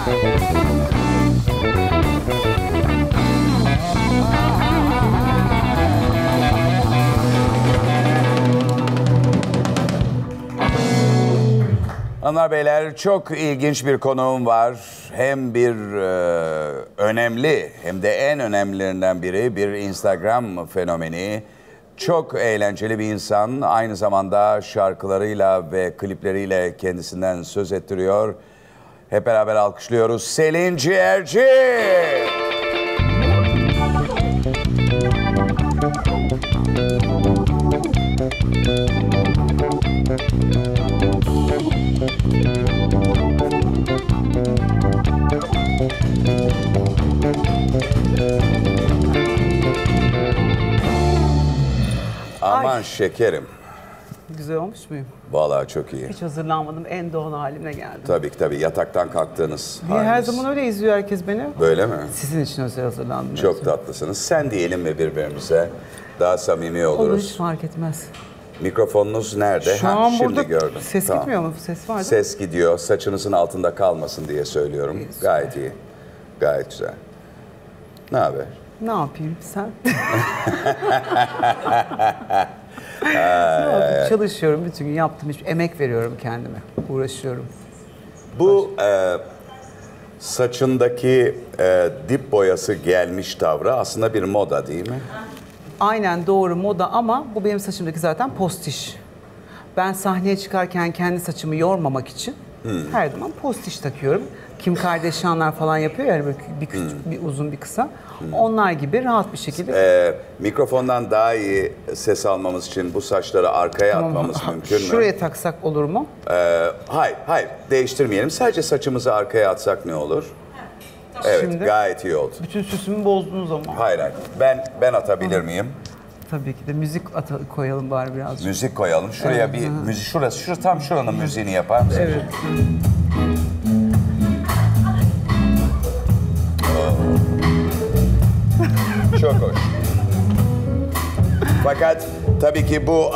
Hanımlar beyler, çok ilginç bir konuğum var. Hem bir önemli hem de en önemlilerinden biri bir Instagram fenomeni. Çok eğlenceli bir insan. Aynı zamanda şarkılarıyla ve klipleriyle kendisinden söz ettiriyor. Hep beraber alkışlıyoruz Selin Ciğerci. Aman şekerim. Güzel olmuş muyum? Vallahi çok iyi. Hiç hazırlanmadım. En doğal halimle geldim. Tabii ki tabii. Yataktan kalktığınız Niye her haliniz. zaman öyle izliyor herkes beni? Böyle mi? Sizin için özel hazırlandım. Çok tatlısınız. Sen diyelim mi birbirimize? Daha samimi Olur, oluruz. hiç fark etmez. Mikrofonunuz nerede? Şu an şimdi burada gördüm. ses Tamam. gitmiyor mu? Ses var değil mi? Ses gidiyor. Saçınızın altında kalmasın diye söylüyorum. İyi, Gayet iyi. Gayet güzel. Ne haber? Ne yapayım sen? Ne yapayım? Çalışıyorum bütün gün, yaptım. Hiç emek veriyorum kendime. Uğraşıyorum. Bu saçındaki dip boyası gelmiş tavrı aslında bir moda değil mi? Aynen doğru, moda, ama bu benim saçımdaki zaten postiş. Ben sahneye çıkarken kendi saçımı yormamak için her zaman postiş takıyorum. Kim Kardashianlar falan yapıyor yani, böyle bir küçük, bir uzun, bir kısa. Onlar gibi rahat bir şekilde. Mikrofondan daha iyi ses almamız için bu saçları arkaya atmamız mümkün mü? Şuraya taksak olur mu? Hayır, değiştirmeyelim. Sadece saçımızı arkaya atsak ne olur? Evet, Şimdi gayet iyi oldu. bütün süsümü bozdunuz ama. Hayır. Ben atabilir miyim? Tabii ki de müzik koyalım bari birazcık. Müzik koyalım. Şuraya bir müzik, şurası tam şuranın müziğini yapar mısın? Evet. Çok hoş. Fakat tabii ki bu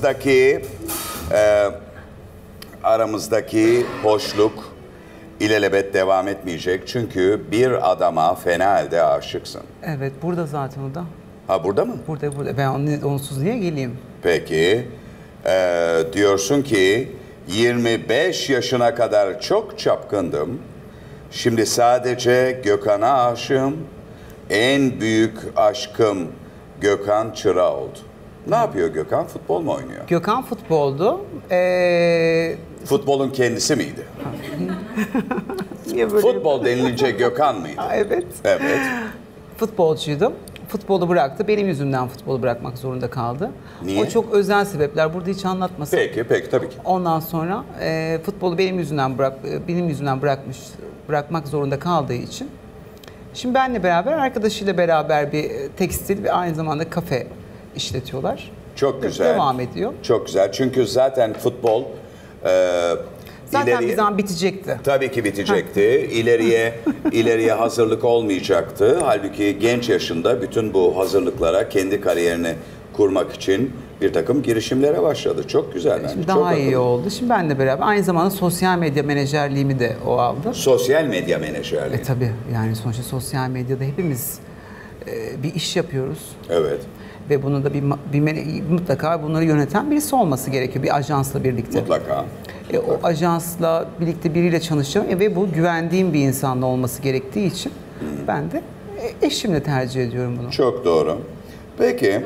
aramızdaki hoşluk ilelebet devam etmeyecek. Çünkü bir adama fena halde aşıksın. Evet, burada zaten o da. Ha, burada mı? Burada. Ben onsuz niye geleyim? Peki. Diyorsun ki 25 yaşına kadar çok çapkındım. Şimdi sadece Gökhan'a aşığım. En büyük aşkım Gökhan Çıra oldu. Ne yapıyor Gökhan? Futbol mu oynuyor? Gökhan futboldu. Futbolun kendisi miydi? Niye böyle Futbol denilince Gökhan mıydı? Evet. Evet. Futbolcuydum. Futbolu bıraktı. Benim yüzümden futbolu bırakmak zorunda kaldı. Niye? O çok özel sebepler. Burada hiç anlatmasın. Peki tabii ki. Ondan sonra futbolu benim yüzümden bırakmak zorunda kaldığı için. Şimdi benle beraber, arkadaşıyla beraber bir tekstil ve aynı zamanda kafe işletiyorlar. Çok güzel. Devam ediyor. Çok güzel. Çünkü zaten futbol Zaten bir zaman bitecekti. Tabii ki bitecekti. İleriye hazırlık olmayacaktı. Halbuki genç yaşında bütün bu hazırlıklara, kendi kariyerini kurmak için bir takım girişimlere başladı. Çok güzel. Şimdi çok daha iyi akıllı. oldu. Şimdi benle beraber aynı zamanda sosyal medya menajerliğimi de o aldı. Sosyal medya menajerliği. Tabii yani sonuçta sosyal medyada hepimiz bir iş yapıyoruz. Evet. Ve bunu da mutlaka bunları yöneten birisi olması gerekiyor, bir ajansla birlikte. Mutlaka. O ajansla birlikte biriyle çalışacağım ve bu güvendiğim bir insanla olması gerektiği için ben de eşimle tercih ediyorum bunu. Çok doğru. Peki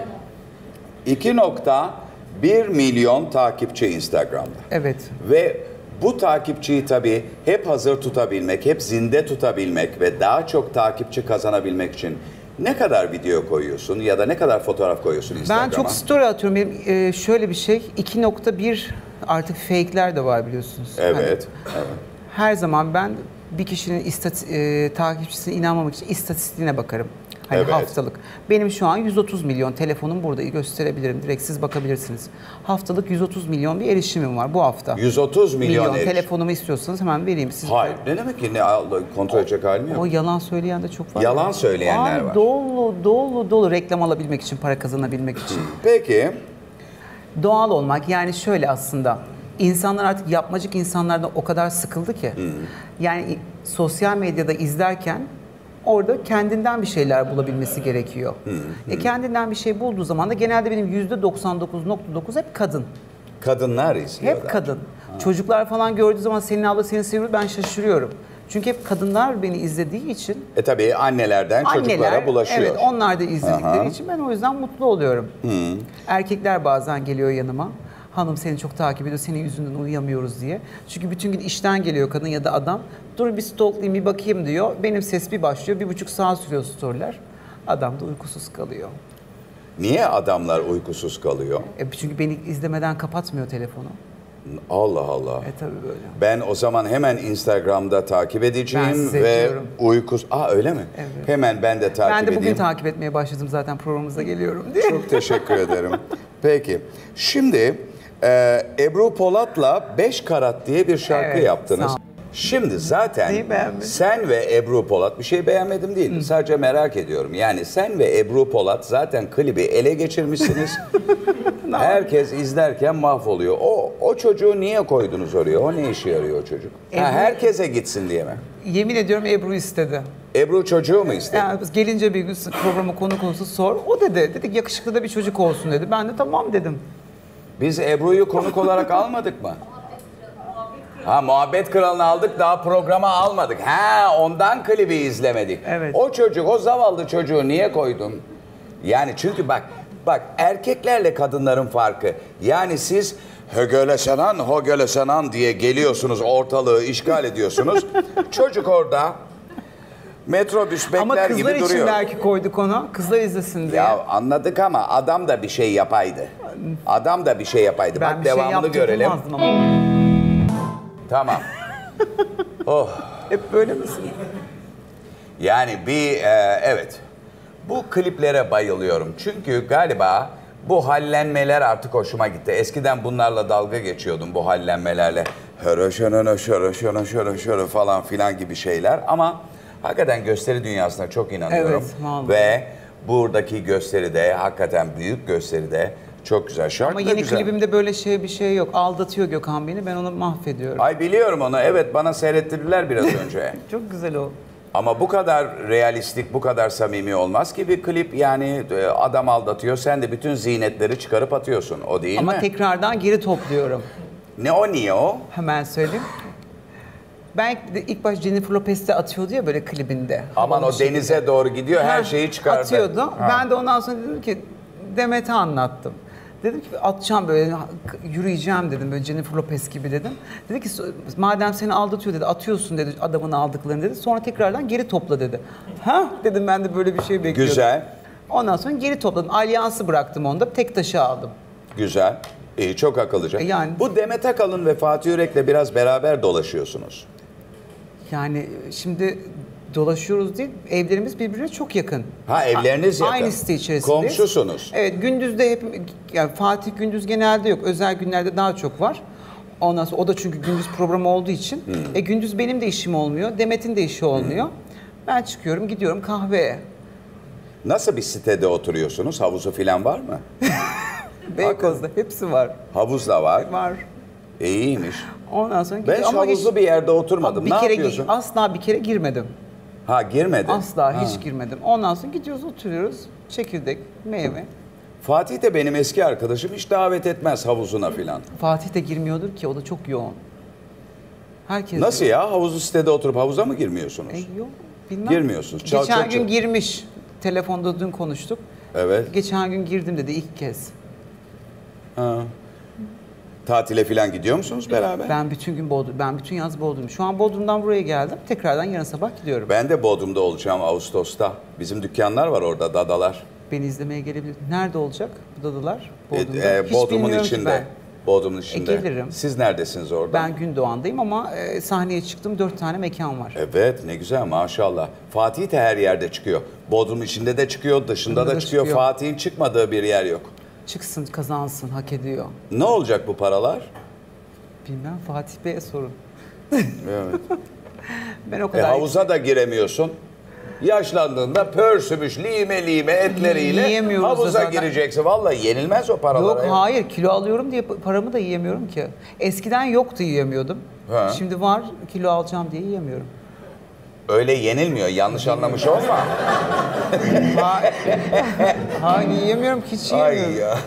2.1 milyon takipçi Instagram'da. Evet. Ve bu takipçiyi tabii hep hazır tutabilmek, hep zinde tutabilmek ve daha çok takipçi kazanabilmek için ne kadar video koyuyorsun ya da ne kadar fotoğraf koyuyorsun Instagram'a? Ben çok story atıyorum. Benim şöyle bir şey, 2.1 artık fake'ler de var biliyorsunuz. Evet. Hani Evet. her zaman ben bir kişinin takipçisine inanmamak için istatistiğine bakarım. Hani Evet. haftalık. Benim şu an 130 milyon, telefonum burada, gösterebilirim. Direkt siz bakabilirsiniz. Haftalık 130 milyon bir erişimim var bu hafta. 130 milyon erişim. Telefonumu istiyorsanız hemen vereyim. Siz Hayır. Ne demek ki? Kontrol edecek halim yok. O yalan söyleyen de çok var. Yalan söyleyenler var. Dolu reklam alabilmek için, para kazanabilmek için. Peki. Doğal olmak, yani şöyle aslında. İnsanlar artık yapmacık insanlardan o kadar sıkıldı ki. Yani sosyal medyada izlerken orada kendinden bir şeyler bulabilmesi gerekiyor. Kendinden bir şey bulduğu zaman da genelde benim %99.9 hep kadın. Kadınlar izliyorlar. Hep kadın. Çocuklar falan gördüğü zaman senin abla seni seviyor, ben şaşırıyorum. Çünkü hep kadınlar beni izlediği için. Tabii annelerden çocuklara bulaşıyor. Evet, onlar da izledikleri için ben o yüzden mutlu oluyorum. Erkekler bazen geliyor yanıma. Hanım seni çok takip ediyor, senin yüzünden uyuyamıyoruz diye. Çünkü bütün gün işten geliyor kadın ya da adam. Dur bir stalklayayım, bir bakayım diyor. Benim ses bir başlıyor, 1,5 saat sürüyor storyler. Adam da uykusuz kalıyor. Niye adamlar uykusuz kalıyor? Çünkü beni izlemeden kapatmıyor telefonu. Allah Allah. Tabii böyle. Ben o zaman hemen Instagram'da takip edeceğim ve uykus... öyle mi? Evet. Hemen ben de takip edeyim. Ben de bugün takip etmeye başladım zaten programımıza geliyorum diye. Çok teşekkür ederim. Peki, şimdi Ebru Polat'la 5 Karat diye bir şarkı yaptınız. Sağ ol. Şimdi zaten Neyi beğenmedin? sen ve Ebru Polat, bir şey beğenmedim değil, sadece merak ediyorum. Yani sen ve Ebru Polat zaten klibi ele geçirmişsiniz. Herkes izlerken mahvoluyor. O çocuğu niye koydunuz oraya? O ne işe yarıyor o çocuk? Herkese gitsin diye mi? Yemin ediyorum Ebru istedi. Ebru çocuğu mu istedi? Yani gelince bir gün programı konu konusu sor. O dedi. Dedik yakışıklı da bir çocuk olsun dedi. Ben de tamam dedim. Biz Ebru'yu konuk olarak almadık mı? Muhabbet Kralı'nı aldık, daha programa almadık. Ondan klibi izlemedik. Evet. O çocuk, o zavallı çocuğu niye koydun? Yani çünkü bak erkeklerle kadınların farkı. Yani siz högöle senan diye geliyorsunuz, ortalığı işgal ediyorsunuz. Çocuk orada metrobüs bekler gibi duruyor. Ama kızlar için belki koyduk onu. Kızlar izlesin diye. Ya anladık ama adam da bir şey yapaydı. Ben Bak bir devamını görelim. ama. Tamam. Oh. Hep böyle misin? Yani evet. Bu kliplere bayılıyorum. Çünkü galiba bu hallenmeler artık hoşuma gitti. Eskiden bunlarla dalga geçiyordum, bu hallenmelerle. Şöyle falan filan gibi şeyler. Ama hakikaten gösteri dünyasına çok inanıyorum. Evet, vallahi. Ve buradaki gösteride, hakikaten büyük gösteride çok güzel. Şarkı Ama da yeni güzel. klibimde böyle bir şey yok. Aldatıyor Gökhan beni. Ben onu mahvediyorum. Ay biliyorum onu. Evet, bana seyrettirdiler biraz önce. Çok güzel o. Ama bu kadar realistik, bu kadar samimi olmaz ki bir klip. Yani adam aldatıyor, sen de bütün zinetleri çıkarıp atıyorsun. O değil mi? Ama tekrardan geri topluyorum. Niye o? Hemen söyleyeyim. Ben ilk baş Jennifer Lopez'te atıyordu ya böyle klibinde. Aman o denize doğru gidiyor, her şeyi çıkardı. Atıyordu. Ben de ondan sonra dedim ki Demet'e anlattım. Dedim ki atacağım böyle, yürüyeceğim dedim böyle Jennifer Lopez gibi dedim. Dedi ki madem seni aldatıyor dedi, atıyorsun dedi adamın aldıklarını dedi. Sonra tekrardan geri topla dedi. Dedim, ben de böyle bir şey bekliyordum. Güzel. Ondan sonra geri topladım. Alyansı bıraktım onda, tek taşı aldım. Güzel. İyi, çok akıllıca. Yani- Bu Demet Akalın ve Fatih Yürek'le biraz beraber dolaşıyorsunuz. Yani şimdi dolaşıyoruz değil, evlerimiz birbirine çok yakın. Evleriniz yakın. Aynı site içerisindeyiz. Komşusunuz. Evet, gündüzde yani Fatih gündüz genelde yok. Özel günlerde daha çok var. Ondan sonra o da çünkü gündüz programı olduğu için. Gündüz benim de işim olmuyor. Demet'in de işi olmuyor. Ben çıkıyorum, gidiyorum kahveye. Nasıl bir sitede oturuyorsunuz? Havuzu falan var mı? Beykoz'da hepsi var. Havuz da var. Var. İyiymiş. Ondan sonra Ben hiç havuzlu bir yerde oturmadım. Ne yapıyorsun? Asla bir kere girmedim. Girmedin. Asla hiç girmedim. Ondan sonra gidiyoruz, oturuyoruz. Çekirdek, meyve. Fatih de benim eski arkadaşım, hiç davet etmez havuzuna filan. Fatih de girmiyordur ki, o da çok yoğun. Herkes Nasıl ya? Havuzlu sitede oturup havuza mı girmiyorsunuz? Yok, bilmem. Girmiyorsunuz. Geçen gün girmiş. Telefonda dün konuştuk. Evet. Geçen gün girdim dedi ilk kez. Tatile filan gidiyor musunuz beraber? Ben bütün yaz Bodrum. Şu an Bodrum'dan buraya geldim. Tekrardan yarın sabah gidiyorum. Ben de Bodrum'da olacağım Ağustos'ta. Bizim dükkanlar var orada, Dadalar. Beni izlemeye gelebilir. Nerede olacak bu dadılar? Bodrum'da. Hiç Bodrum'un bilmiyorum ki içinde. ben. Bodrum'un içinde. Gelirim. Siz neredesiniz orada? Ben Gündoğan'dayım ama sahneye çıktım. 4 tane mekan var. Evet, ne güzel maşallah. Fatih de her yerde çıkıyor. Bodrum içinde de çıkıyor, dışında da çıkıyor. Fatih'in çıkmadığı bir yer yok. Çıksın, kazansın, hak ediyor. Ne olacak bu paralar? Bilmem, Fatih Bey'e sorun. Evet. Ben o kadar... Havuza da giremiyorsun. Yaşlandığında pörsümüş lime lime etleriyle Yiyemiyoruz da havuza zaten. gireceksin. Vallahi yenilmez o paralara. Yok ya. hayır, kilo alıyorum diye paramı da yiyemiyorum ki. Eskiden yoktu, yiyemiyordum. Ha. Şimdi var, kilo alacağım diye yiyemiyorum. Öyle yenilmiyor. Yanlış anlamış olma. Hayır yiyemiyorum ki, hiç yiyemiyorum. Ay ya.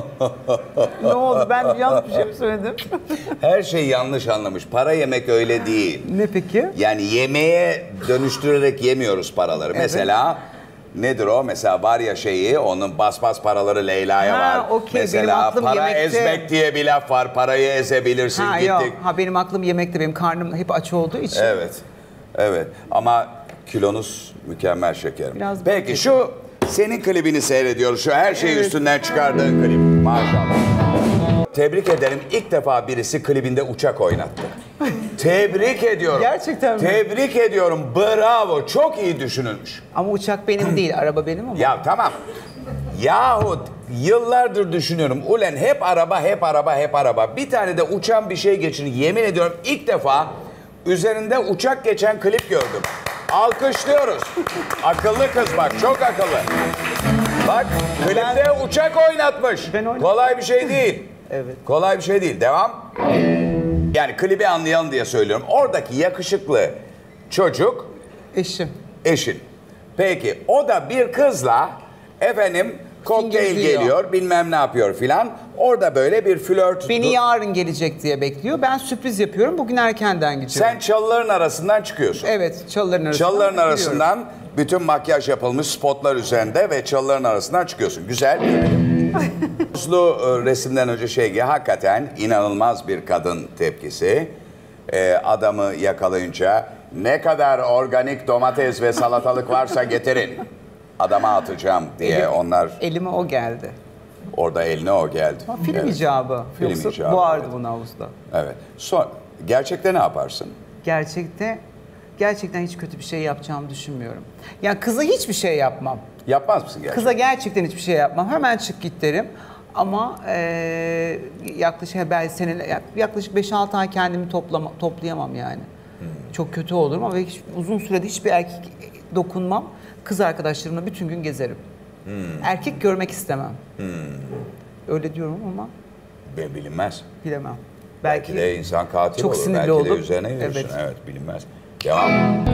Ne oldu, ben yanlış bir şey mi söyledim? Her şey yanlış anlamış. Para yemek öyle değil. Ne peki? Yani yemeğe dönüştürerek yemiyoruz paraları. Mesela nedir o? Mesela var ya şeyi, onun bas paraları Leyla'ya var. Okey. Benim Mesela aklım para yemekte. ezmek diye bir laf var. Parayı ezebilirsin. Ha Gittik. yok. Ha, benim aklım yemekte, benim karnım hep aç olduğu için. Evet. Evet. Ama kilonuz mükemmel şekerim. Biraz Peki bakayım. şu senin klibini seyrediyoruz. Şu her şeyi üstünden çıkardığın klip. Maşallah. Tebrik ederim. İlk defa birisi klibinde uçak oynattı. Tebrik ediyorum. Gerçekten mi? Tebrik ediyorum. Bravo. Çok iyi düşünülmüş. Ama uçak benim değil, araba benim ama. Ya tamam. Yahut yıllardır düşünüyorum. Ulen hep araba, hep araba, hep araba. Bir tane de uçan bir şey geçin. Yemin ediyorum ilk defa üzerinde uçak geçen klip gördüm. Alkışlıyoruz. Akıllı kız bak, çok akıllı. Bak, klipte uçak oynatmış. Ben oynadım. Kolay bir şey değil. Evet. Kolay bir şey değil. Devam. Yani klibi anlayalım diye söylüyorum. Oradaki yakışıklı çocuk Eşim. eşin. Peki o da bir kızla efendim kokteyl Fingirliyor. geliyor, bilmem ne yapıyor filan. Orada böyle bir flört. Beni yarın gelecek diye bekliyor. Ben sürpriz yapıyorum. Bugün erkenden gidiyorum. Sen çalıların arasından çıkıyorsun. Evet, çalıların arasından. Çalıların gidiyorum. arasından bütün makyaj yapılmış spotlar üzerinde ve çalıların arasından çıkıyorsun. Güzel. Uslu resimden önce şey hakikaten inanılmaz bir kadın tepkisi. Adamı yakalayınca ne kadar organik domates ve salatalık varsa getirin. Adama atacağım diye onlar Elime o geldi. orada eline o geldi. Ha, film Evet. icabı. Film Yoksa icabı, boğardı evet. bunu havuzda. Evet. Gerçekte ne yaparsın? Gerçekten hiç kötü bir şey yapacağımı düşünmüyorum. Yani kıza hiçbir şey yapmam. Yapmaz mısın gerçekten? Kıza gerçekten hiçbir şey yapmam. Hemen çık git derim. Ama yaklaşık 5-6 ay kendimi toplayamam yani. Çok kötü olurum ama uzun sürede hiçbir erkek dokunmam. Kız arkadaşlarımla bütün gün gezerim. Erkek görmek istemem. Öyle diyorum ama Bilinmez. bilemem. Belki de insan katil çok olur. sinirli Belki olur. de üzerine yürürsün. Evet. Evet, bilinmez. Devam.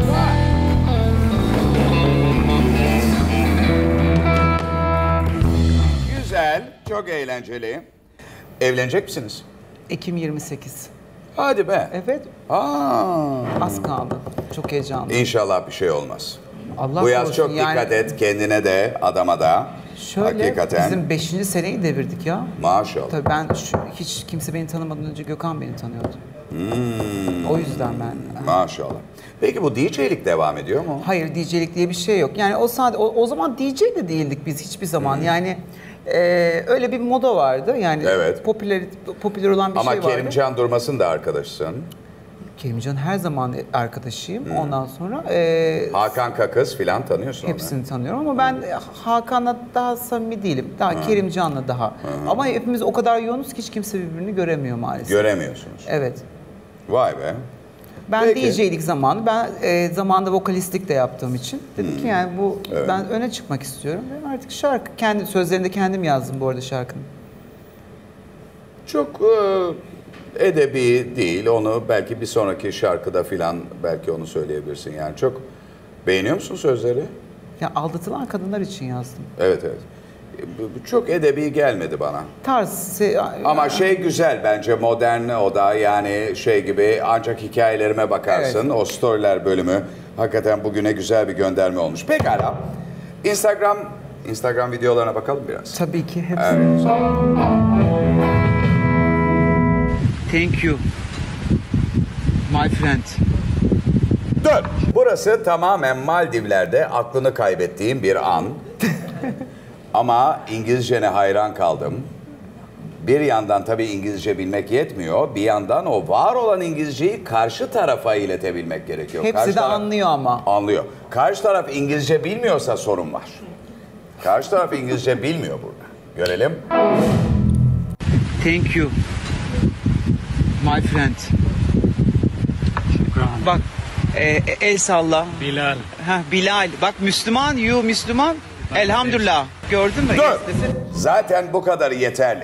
Güzel, çok eğlenceli. Evlenecek misiniz? Ekim 28. Hadi be. Evet, Aa, az kaldı. Çok heyecanlı. İnşallah bir şey olmaz. Allah Bu yaz korusun, çok yani dikkat et kendine de, adama da. Şöyle, Hakikaten. bizim 5. seneyi devirdik ya. Maşallah. Tabii hiç kimse beni tanımadan önce Gökhan beni tanıyordu. O yüzden ben... Maşallah. Peki bu DJ'lik devam ediyor mu? Hayır, DJ'lik diye bir şey yok. Yani o zaman DJ de değildik biz hiçbir zaman. Yani öyle bir moda vardı. Yani Evet. popüler olan bir Ama şey vardı. Kerimcan Durmaz'ın da arkadaşısın. Kerimcan her zaman arkadaşıyım. Ondan sonra Hakan Kakız filan tanıyorsun onu. hepsini tanıyorum ama ben Hakan'la daha samimi değilim. Daha Kerimcan'la daha. Ama hepimiz o kadar yoğunuz ki hiç kimse birbirini göremiyor maalesef. Göremiyorsunuz. Evet. Vay be. Ben Peki. DJ'lik zamanı, ben zamanında vokalistlik de yaptığım için dedim ki yani ben öne çıkmak istiyorum. Ben artık kendi sözlerinde kendim yazdım bu arada şarkının. Çok edebi değil. Onu belki bir sonraki şarkıda filan belki onu söyleyebilirsin. Yani çok beğeniyor musun sözleri? Ya aldatılan kadınlar için yazdım. Evet evet. Bu çok edebi gelmedi bana. Ama şey güzel bence modern o da yani şey gibi ancak hikayelerime bakarsın. Evet. O storyler bölümü hakikaten bugüne güzel bir gönderme olmuş. Pekala. Instagram videolarına bakalım biraz. Tabii ki hepsi. Evet. Thank you, my friend. Dur. Burası tamamen Maldivler'de aklını kaybettiğim bir an. Ama İngilizcene hayran kaldım. Bir yandan tabii İngilizce bilmek yetmiyor. Bir yandan o var olan İngilizceyi karşı tarafa iletebilmek gerekiyor. Hepsi Karşı de taraf anlıyor ama. anlıyor. Karşı taraf İngilizce bilmiyorsa sorun var. Karşı taraf İngilizce bilmiyor burada. Görelim. Thank you, my friend. Bak, el salla. Bilal. Bilal. Bak Müslüman, Müslüman. Elhamdülillah. Gördün mü? Dur. Zaten bu kadar yeterli.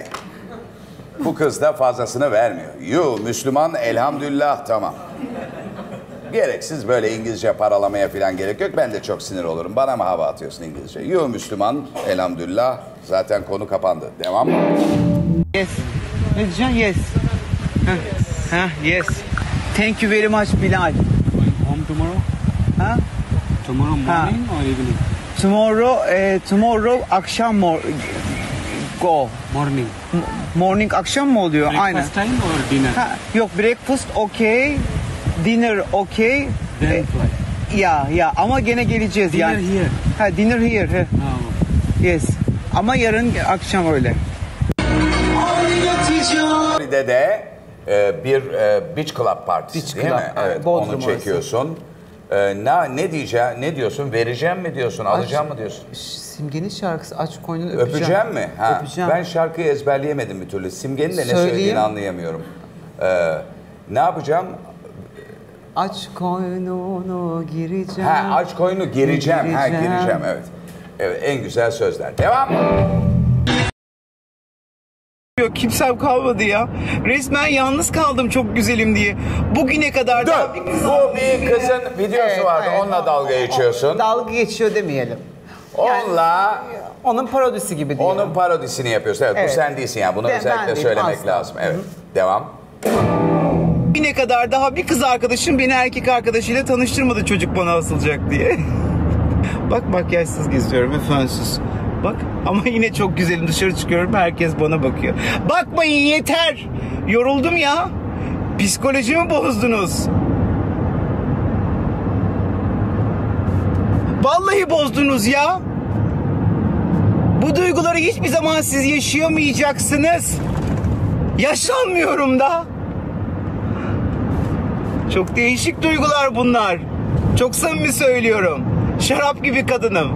Bu kız da fazlasını vermiyor. Müslüman elhamdülillah tamam. Gereksiz böyle İngilizce paralamaya falan gerek yok. Ben de çok sinir olurum. Bana mı hava atıyorsun İngilizce? Yo Müslüman, elhamdülillah. Zaten konu kapandı. Devam. Yes. Ne diyeceksin? Yes. Yes. Thank you very much Bilal. Home tomorrow? Ha? Tomorrow morning or evening? Tomorrow akşam go. Morning. Morning akşam mı oluyor? Aynen. Breakfast time or dinner? Ha, yok breakfast okay. Dinner okay. Then fly. Ya ama gene geleceğiz Dinner yani. here. Ha dinner here. Oh. Yes. Ama yarın akşam öyle. Floride'de de bir beach club partisi Beach değil club, mi? Evet, Bodrum onu çekiyorsun. Ne diyeceğim, ne diyorsun? Vereceğim mi diyorsun, alacağım mı diyorsun? Simge'nin şarkısı Aç Koynunu Öpeceğim. Öpeceğim mi? Ha. Öpeceğim. Ben şarkıyı ezberleyemedim bir türlü. Simge'nin de ne Söyleyeyim. söylediğini anlayamıyorum. Ne yapacağım? Aç koynunu gireceğim. Ha, aç koyunu gireceğim. Ha, gireceğim, evet. Evet, en güzel sözler. Devam. Yok kimsem kalmadı ya. Resmen yalnız kaldım çok güzelim diye. Bugüne kadar Dur. daha bir kız... Bu bir kızın videosu Evet, vardı. evet. Onunla dalga geçiyorsun. Dalga geçiyor demeyelim. Onunla Onun parodisi gibi diyelim. onun parodisini yapıyorsun. Evet, bu Evet. sen değilsin yani. Bunu Ben özellikle değilim, söylemek asla. lazım. Evet. Devam. Bugüne kadar daha bir kız arkadaşım beni erkek arkadaşıyla tanıştırmadı çocuk bana asılacak diye. Bak makyajsız geziyorum ve fönsüz. Bak ama yine çok güzelim, dışarı çıkıyorum herkes bana bakıyor. Bakmayın yeter. Yoruldum ya. Psikolojimi bozdunuz. Vallahi bozdunuz ya. Bu duyguları hiçbir zaman siz yaşayamayacaksınız. Yaşanmıyorum da. Çok değişik duygular bunlar. Çok samimi söylüyorum. Şarap gibi kadınım.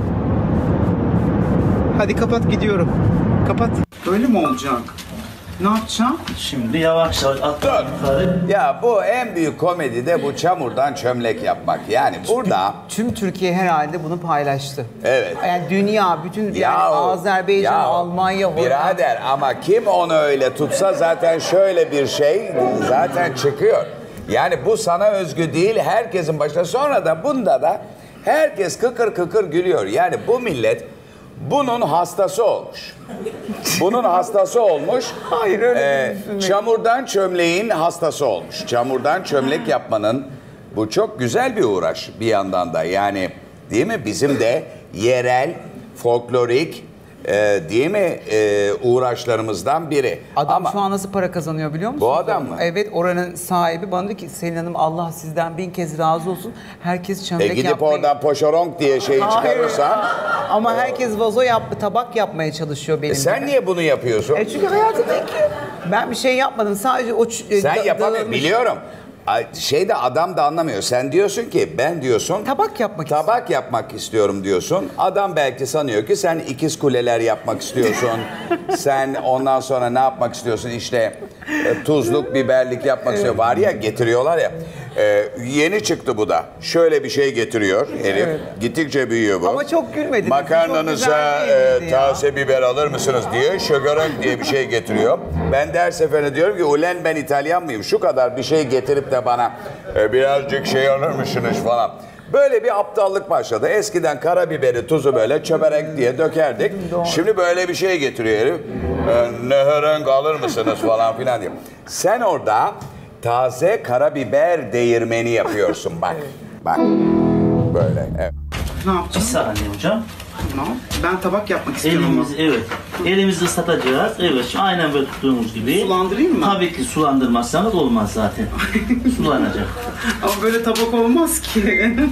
Hadi kapat gidiyorum. Kapat. Böyle mi olacak? Ne yapacağım? Şimdi yavaş yavaş atla yukarı. Ya bu en büyük komedi de bu çamurdan çömlek yapmak. Yani burada Tüm Türkiye herhalde bunu paylaştı. evet. Yani dünya, bütün yani Yahu, Azerbaycan, yahu, Almanya, Hollanda. birader ama kim onu öyle tutsa zaten şöyle bir şey zaten çıkıyor. Yani bu sana özgü değil, herkesin başına. Sonra da bunda da herkes kıkır kıkır gülüyor. Yani bu millet bunun hastası olmuş. Bunun hastası olmuş. Hayır, öyle düşünmeyin. Çamurdan çömleğin hastası olmuş. Çamurdan çömlek yapmanın bu çok güzel bir uğraş bir yandan da. Yani değil mi? Bizim de yerel, folklorik değil mi uğraşlarımızdan biri. Adam Ama şu an nasıl para kazanıyor biliyor musun? Bu adam mı? Evet, oranın sahibi bana diyor ki Selin Hanım Allah sizden 1000 kez razı olsun. Herkes çömlek gidip yapmayı... oradan poşoronk diye şey çıkarırsan Ama herkes vazo tabak yapmaya çalışıyor benim sen gibi. niye bunu yapıyorsun? Çünkü hayatımdaki ben bir şey yapmadım. Sadece o Sen yapamıyorsun, biliyorum. Şeyde adam da anlamıyor. Sen diyorsun ki ben diyorsun Tabak yapmak istiyorum diyorsun. Adam belki sanıyor ki sen ikiz kuleler yapmak istiyorsun. Sen ondan sonra ne yapmak istiyorsun? İşte tuzluk, biberlik yapmak istiyor. Var ya getiriyorlar ya. Yeni çıktı bu da. Şöyle bir şey getiriyor herif. Evet. Gittikçe büyüyor bu. Ama çok gülmediniz. Makarnanıza Çok güzel değildi ya. taze biber alır mısınız diye şögörön diye bir şey getiriyor. Ben de her seferinde diyorum ki ulen ben İtalyan mıyım? Şu kadar bir şey getirip de bana birazcık şey alır mısınız falan. Böyle bir aptallık başladı. Eskiden karabiberi, tuzu böyle çöberek diye dökerdik. Şimdi böyle bir şey getiriyor herif. Nehrenk alır mısınız falan filan diye. Sen orada taze karabiber değirmeni yapıyorsun bak. Bak. Böyle. Evet. Ne Bir yapacağız? saniye hocam. Tamam. Ben tabak yapmak istiyorum ama. Evet. Elimizi ıslatacağız. Evet. Şu aynen böyle tuttuğumuz gibi. Sulandırayım mı? Tabii ki sulandırmazsanız olmaz zaten. Sulanacak. Ama böyle tabak olmaz ki.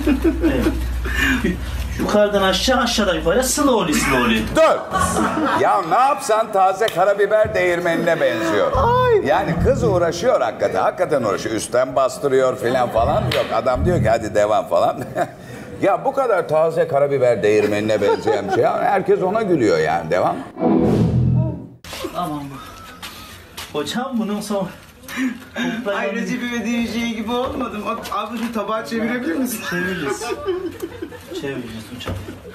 Evet. Yukarıdan aşağı, aşağıdan yukarı slowly. Dur. Ya ne yapsan taze karabiber değirmenine benziyor. Yani kız uğraşıyor hakikaten. Hakikaten uğraşıyor. Üstten bastırıyor falan. Yok adam diyor ki hadi devam falan. Ya bu kadar taze karabiber değirmenine benzeyen bir şey. Herkes ona gülüyor yani. Devam. Tamam. Hocam bunun son... Ay Recep İvedik'in şeyi gibi olmadım. Abi şu tabağı çevirebilir misin? Çeviririz. Çevireceğiz hocam.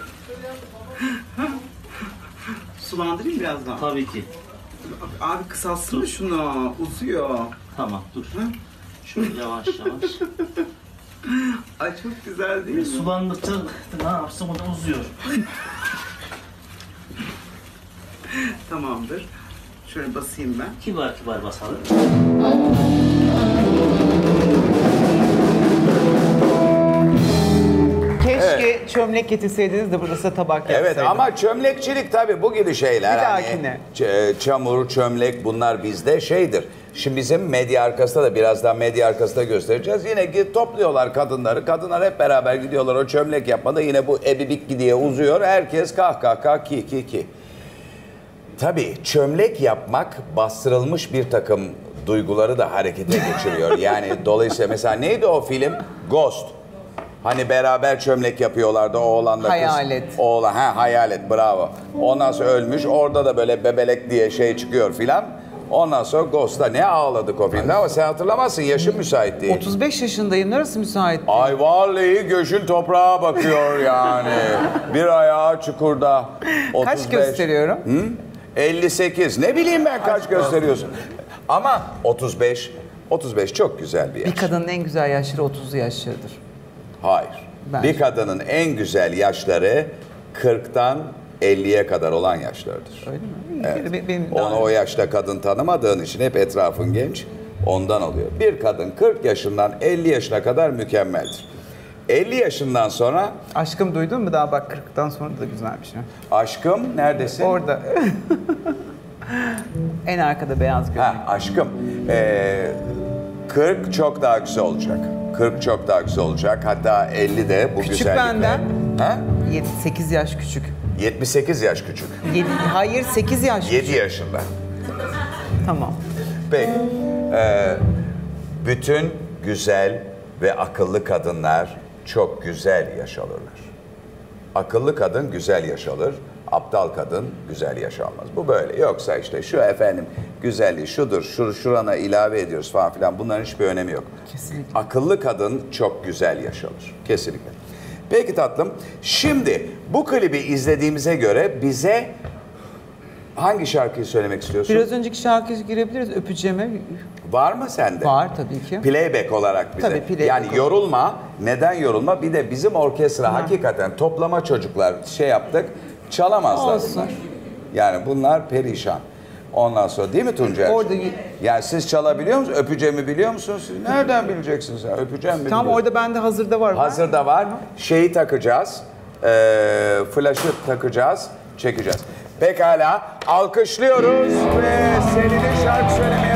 Sulandırayım biraz daha. Tabii ki. Abi kısaltsana şunu. Uzuyor. Tamam dur. Şöyle yavaş yavaş. Ay çok güzel değil mi? Sulandıkça ne yapsam o da uzuyor. Tamamdır. Şöyle basayım ben. Kibar kibar basalım. Keşke çömlek getirseydiniz de burada size tabak yapsaydım. Evet ama çömlekçilik tabii bu gibi şeyler. Bir hani dahakine. Çamur, çömlek bunlar bizde şeydir. Şimdi bizim medya arkasında da birazdan medya arkasında göstereceğiz. Yine topluyorlar kadınları. Kadınlar hep beraber gidiyorlar o çömlek yapmada. Yine bu ebibik diye uzuyor. Herkes kah kah kah ki ki ki. Tabii çömlek yapmak bastırılmış bir takım duyguları da harekete geçiriyor. Yani dolayısıyla mesela neydi o film? Ghost. Hani beraber çömlek yapıyorlardı oğlanla kız. Hayalet. Oğlan, hayalet bravo. Ondan sonra ölmüş. Orada da böyle bebelek diye şey çıkıyor filan. Ondan sonra Ghost'ta ne ağladık o filmde ama sen hatırlamazsın yaşın müsait değil. 35 yaşındayım. Neresi müsait? Ay vallahi göğsün toprağa bakıyor yani. Bir ayağı çukurda. 35. Kaç gösteriyorum? 58. Ne bileyim ben kaç gösteriyorsun. Ama 35 çok güzel bir yaş. Bir kadının en güzel yaşları 30'lu yaşlarıdır. Hayır. Bence. Bir kadının en güzel yaşları 40'tan 50'ye kadar olan yaşlardır. Öyle mi? Evet. Benim Onu o yaşta kadın tanımadığın için hep etrafın genç. Ondan oluyor. Bir kadın 40 yaşından 50 yaşına kadar mükemmeldir. 50 yaşından sonra Aşkım duydun mu daha bak 40'tan sonra da güzelmiş. Ha? aşkım neredesin? Orada. En arkada beyaz gömlek. Ha aşkım. 40 çok daha güzel olacak. 40 çok daha güzel olacak. Hatta 50 de bu Küçük güzellikle. benden. Ha? 8 yaş küçük. 78 yaş küçük. Hayır 8 yaş 7 yaşında. Tamam. Peki. Bütün güzel ve akıllı kadınlar çok güzel yaşalırlar. Akıllı kadın güzel yaşalır. Aptal kadın güzel yaşanmaz. Bu böyle. Yoksa işte şu efendim güzelliği şudur, şurana ilave ediyoruz falan filan bunların hiçbir önemi yok. Kesinlikle. Akıllı kadın çok güzel yaşanır. Kesinlikle. Peki tatlım. Şimdi bu klibi izlediğimize göre bize hangi şarkıyı söylemek istiyorsun? Biraz önceki şarkıya girebiliriz. Öpeceğime Var mı sende? var tabii ki. Playback olarak bize. Tabii, playback yani olarak. yorulma. Neden yorulma? Bir de bizim orkestra hakikaten toplama çocuklar şey yaptık. Çalamazlar Olsun. bunlar. Yani bunlar perişan. Ondan sonra değil mi Tuncay? Orada- Yani siz çalabiliyor musunuz? Öpeceğimi biliyor musunuz siz? Nereden bileceksiniz ya? Öpeceğim mi Tam biliyorsun? orada bende hazırda var. Hazırda var. Şeyi takacağız. Flaşı takacağız. Çekeceğiz. Pekala. Alkışlıyoruz ve Selin'in şarkı söylemeye